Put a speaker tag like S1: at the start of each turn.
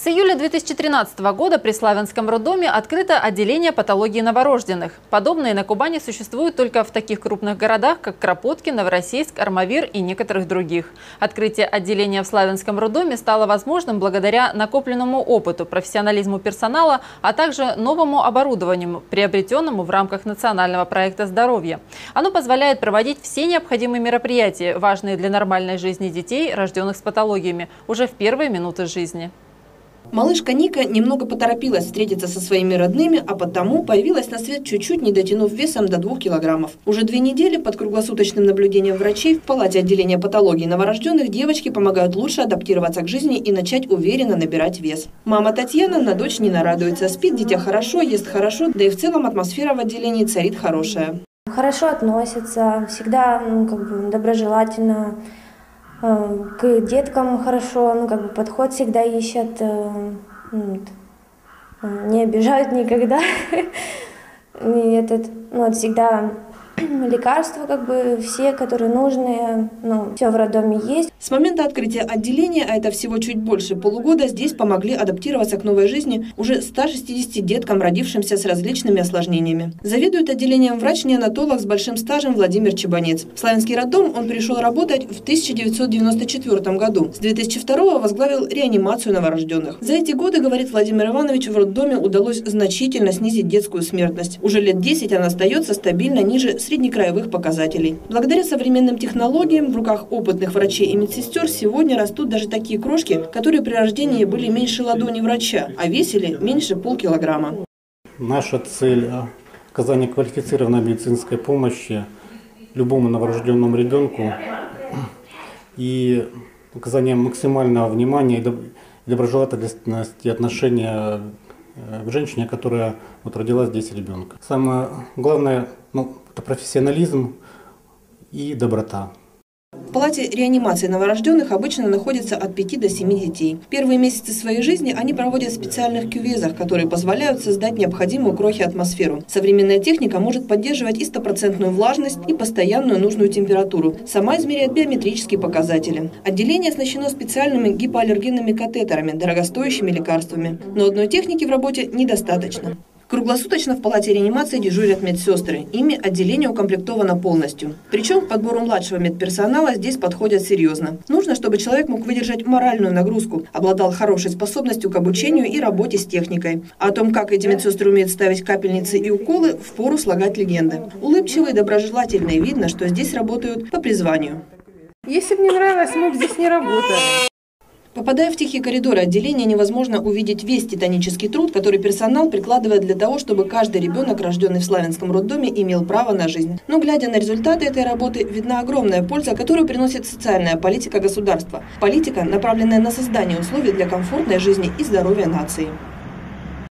S1: С июля 2013 года при Славянском роддоме открыто отделение патологии новорожденных. Подобные на Кубани существуют только в таких крупных городах, как Кропоткин, Новороссийск, Армавир и некоторых других. Открытие отделения в Славянском роддоме стало возможным благодаря накопленному опыту, профессионализму персонала, а также новому оборудованию, приобретенному в рамках национального проекта «Здоровье». Оно позволяет проводить все необходимые мероприятия, важные для нормальной жизни детей, рожденных с патологиями, уже в первые минуты жизни.
S2: Малышка Ника немного поторопилась встретиться со своими родными, а потому появилась на свет чуть-чуть не дотянув весом до 2 килограммов. Уже 2 недели под круглосуточным наблюдением врачей в палате отделения патологии новорожденных девочки помогают лучше адаптироваться к жизни и начать уверенно набирать вес. Мама Татьяна на дочь не нарадуется. Спит дитя хорошо, ест хорошо, да и в целом атмосфера в отделении царит хорошая.
S3: Хорошо относятся, всегда доброжелательно. К деткам хорошо, подход всегда ищут, не обижают никогда. И всегда лекарства, все, которые нужны, все в роддоме есть.
S2: С момента открытия отделения, а это всего чуть больше полугода, здесь помогли адаптироваться к новой жизни уже 160 деткам, родившимся с различными осложнениями. Заведует отделением врач-неонатолог с большим стажем Владимир Чебанец. В Славянский роддом он пришел работать в 1994 году. С 2002 возглавил реанимацию новорожденных. За эти годы, говорит Владимир Иванович, в роддоме удалось значительно снизить детскую смертность. Уже лет 10 она остается стабильно ниже среднекраевых показателей. Благодаря современным технологиям в руках опытных врачей и медсестер сегодня растут даже такие крошки, которые при рождении были меньше ладони врача, а весили меньше полкилограмма.
S4: Наша цель – оказание квалифицированной медицинской помощи любому новорожденному ребенку и оказание максимального внимания и доброжелательности отношения к женщине, которая родила здесь ребенка. Самое главное это профессионализм и доброта.
S2: В палате реанимации новорожденных обычно находится от 5 до 7 детей. Первые месяцы своей жизни они проводят в специальных кювезах, которые позволяют создать необходимую крохи атмосферу. Современная техника может поддерживать и 100% влажность, и постоянную нужную температуру. Сама измеряет биометрические показатели. Отделение оснащено специальными гипоаллергенными катетерами, дорогостоящими лекарствами. Но одной техники в работе недостаточно. Круглосуточно в палате реанимации дежурят медсестры. Ими отделение укомплектовано полностью. Причем к подбору младшего медперсонала здесь подходят серьезно. Нужно, чтобы человек мог выдержать моральную нагрузку, обладал хорошей способностью к обучению и работе с техникой. А о том, как эти медсестры умеют ставить капельницы и уколы, впору слагать легенды. Улыбчивые, доброжелательные, видно, что здесь работают по призванию.
S5: Если бы не нравилось, мы бы здесь не работали.
S2: Попадая в тихие коридоры отделения, невозможно увидеть весь титанический труд, который персонал прикладывает для того, чтобы каждый ребенок, рожденный в Славянском роддоме, имел право на жизнь. Но глядя на результаты этой работы, видна огромная польза, которую приносит социальная политика государства. Политика, направленная на создание условий для комфортной жизни и здоровья нации.